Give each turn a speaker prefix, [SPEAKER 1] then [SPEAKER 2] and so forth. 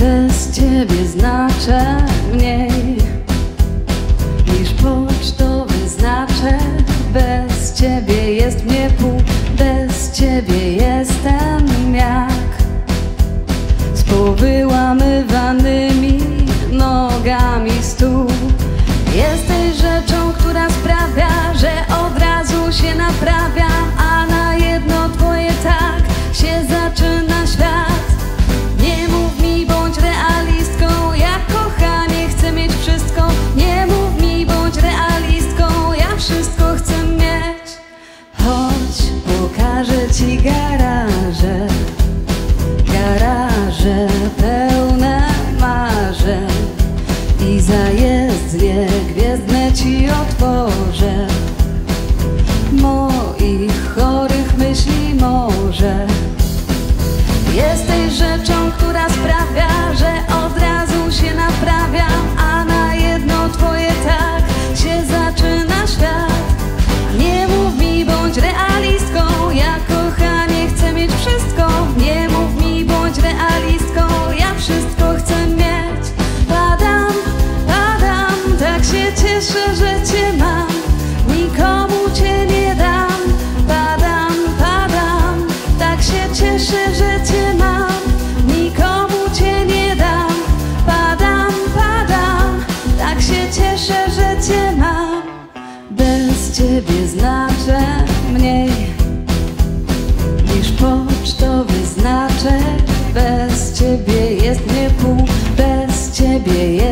[SPEAKER 1] Bez ciebie znaczę mniej niż pocztowy znaczek. Bez ciebie jest mnie pół, bez ciebie jestem jak z powyłamywanymi nogami stół. Jesteś rzeczą, która sprawia, że od razu się naprawiam, a na jedno twoje tak się zaczyna świat. Nie mów mi, bądź realistką, ja kochanie chcę mieć wszystko. Nie mów mi, bądź realistką, ja wszystko chcę mieć. Chodź, pokażę ci garaże, garaże pełne marzeń i zajezdnie gwiezdne ci otworzę. Moich chorych myśli może. Jesteś rzeczą, która sprawia, że od razu się naprawiam, a na jedno twoje tak się zaczyna świat. Nie mów mi, bądź realistką, ja kochanie chcę mieć wszystko. Nie mów mi, bądź realistką, ja wszystko chcę mieć. Padam, padam, tak się cieszę, że cię mam, nikomu cię nie dam. Padam, padam, tak się cieszę, że cię mam, nikomu cię nie dam. Padam, padam, tak się cieszę, że cię mam. Bez ciebie znaczę mniej niż pocztowy znaczek. Bez ciebie jest mnie pół, bez ciebie